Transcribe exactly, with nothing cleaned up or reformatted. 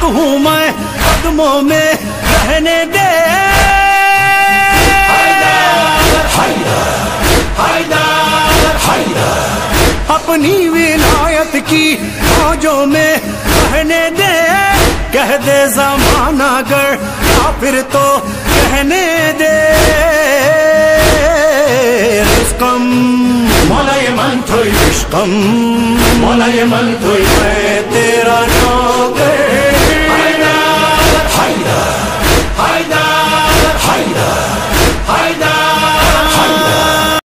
हूँ मैं कदमों में रहने दे। अपनी विलायत की फौजों में रहने दे। कह दे ज़माना गर काफिर तो कहने दे। रिस्कम मौलाए मन थोई इश्कम मौलाए मन थोई